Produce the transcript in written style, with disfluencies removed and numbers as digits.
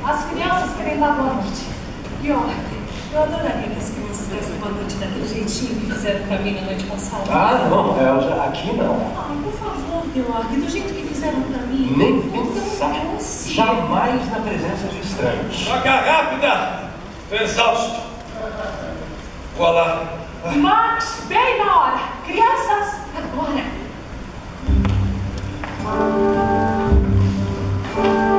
As crianças querem dar boa noite. E ó, eu adoraria que as crianças dessem boa noite daquele jeitinho que fizeram pra mim na noite passada. Ah, não, Elza, aqui não. Ai, por favor, Georg, do jeito que fizeram pra mim. Nem pensar. Jamais na presença de estranhos. Troca rápida! Tô exausto. Vou lá. Max, bem na hora. Crianças, agora.